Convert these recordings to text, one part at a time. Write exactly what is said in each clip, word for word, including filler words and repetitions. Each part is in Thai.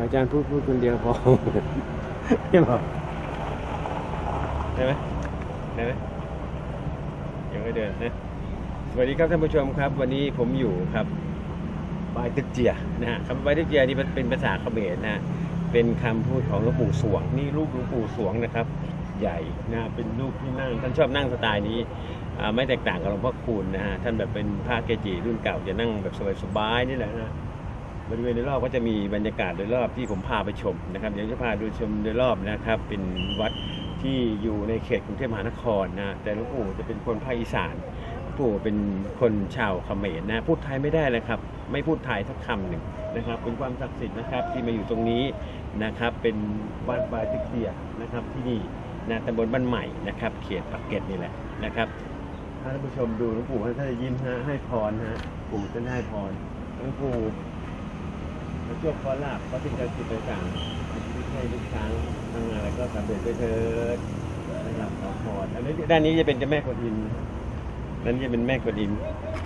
อาจารย์พูดพูดคนเดียวพอไม่บอกได้ไหมได้ไหมยังไม่เดินนะสวัสดีครับท่านผู้ชมครับวันนี้ผมอยู่ครับบายตึกเจียนะฮะคำบายตึกเจียนี่เป็นภาษาเขมรนะเป็นคำพูดของหลวงปู่สวงนี่รูปหลวงปู่สวงนะครับใหญ่นะเป็นรูปที่นั่งท่านชอบนั่งสไตล์นี้ไม่แตกต่างกับหลวงพ่อคูณนะฮะท่านแบบเป็นพระเกจิรุ่นเก่าจะนั่งแบบสบายๆนี่แหละนะบริเวณโดยรอบก็จะมีบรรยากาศโดยรอบที่ผมพาไปชมนะครับเดี๋ยวจะพาดูชมโดยรอบนะครับเป็นวัดที่อยู่ในเขตกรุงเทพมหานครนะแต่หลวงปู่จะเป็นคนภาคอีสานหลวงปู่เป็นคนชาวเขมรนะพูดไทยไม่ได้เลยครับไม่พูดไทยสักคำหนึ่งนะครับเป็นความศักดิ์สิทธิ์นะครับที่มาอยู่ตรงนี้นะครับเป็นวัดบายตึกเจียนะครับที่นี่นะตำบลบ้านใหม่นะครับเขตปากเกร็ดนี่แหละนะครับถ้าท่านผู้ชมดูหลวงปู่ท่านจะยิ้มฮะให้พรฮะปู่ท่านให้พรหลวงปู่ช่วงขอลาบก็เป็นการจิตต่างๆที่ให้ลูกช้างทำงานอะไรก็สำเร็จไปเถิดนะครับขอพรอันนี้ด้านนี้จะเป็นเจ้าแม่กวนอิมด้านนี้จะเป็นแม่กวนอิม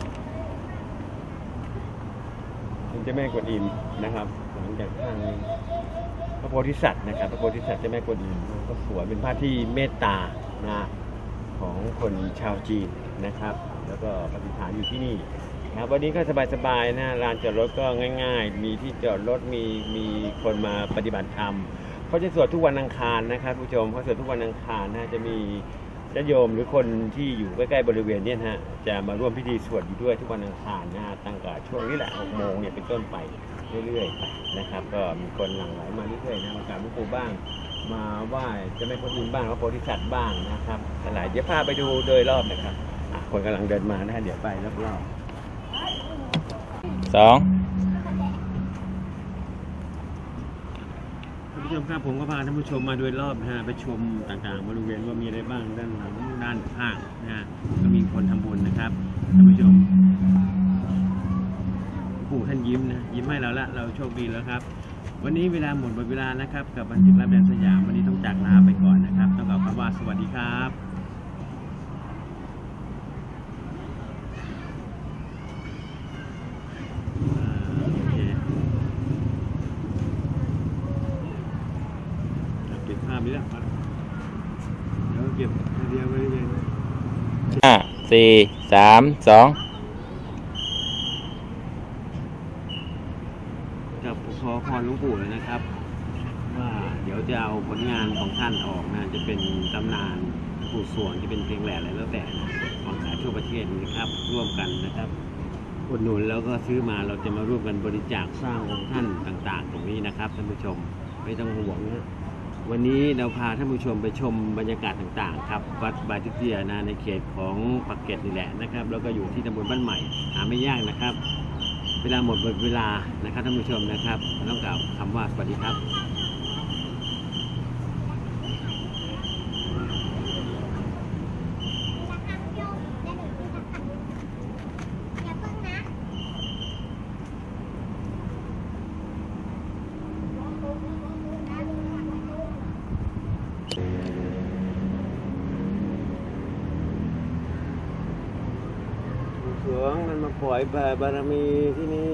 เป็นเจ้าแม่กวนอิมนะครับหลังจากข้างนี้พระโพธิสัตว์นะครับพระโพธิสัตว์เจ้าแม่กวนอิมก็สวยเป็นภาพที่เมตตานะของคนชาวจีนนะครับแล้วก็ปฏิษฐานอยู่ที่นี่ครับวันนี้ก็สบายๆนะลานจอดรถก็ง่ายๆมีที่จอดรถมีมีคนมาปฏิบัติธรรมเขาจะสวดทุกวันอังคารนะครับผู้ชมเขาสวดทุกวันอังคารนะจะมีญาติโยมหรือคนที่อยู่ใกล้ๆบริเวณนี้นะฮะจะมาร่วมพิธีสวดอยู่ด้วยทุกวันอังคารนะตั้งแต่ช่วงนี้แหละหกโมงเนี่ยเป็นต้นไปเรื่อยๆนะครับก็มีคนหลั่งไหลมาเรื่อยๆนะมากราบหลวงปู่บ้างมาไหว้เจ้าแม่กวนอิมบ้างพระโพธิสัตว์บ้างนะครับหลายเดี๋ยวพาไปดูโดยรอบนะครับคนกำลังเดินมานะเดี๋ยวไปรอบๆสองท่านผู้ชมครับผมก็พาท่านผู้ชมมาโดยรอบนะฮะไปชมต่างๆบริเวณว่ามีอะไรบ้างด้านหลังด้านข้างนะฮะก็มีคนทำบุญนะครับท่านผู้ชมปู่ท่านยิ้มนะยิ้มให้เราละเราโชคดีแล้วครับวันนี้เวลาหมดหมดเวลานะครับกับบันทึกรับแดนสยามวันนี้ต้องจากลาไปก่อนนะครับต้องกล่าวคำว่าสวัสดีครับเดี๋ยวเก็บเดียวไว้เลยห้าสี่สามสองกับขอพรหลวงปู่เลยนะครับว่าเดี๋ยวจะเอาผลงานของท่านออกนะจะเป็นตำนานหลวงปู่สวงจะเป็นเพลงแหล่อะไรแล้วแต่นะวางขายทั่วประเทศนะครับร่วมกันนะครับอุดหนุนแล้วก็ซื้อมาเราจะมาร่วมกันบริจาคสร้างองค์ท่านต่างๆตรงนี้นะครับท่านผู้ชมไม่ต้องห่วงนะวันนี้เราพาท่านผู้ชมไปชมบรรยากาศต่างๆครับวัดบายตึกเจียนะในเขตของปากเกร็ดนี่แหละนะครับแล้วก็อยู่ที่ตำบลบ้านใหม่หาไม่ยากนะครับเวลาหมดหมดเวลานะครับท่านผู้ชมนะครับต้องกล่าวคำว่าสวัสดีครับหลวงมันมาปล่อยบารมีที่นี่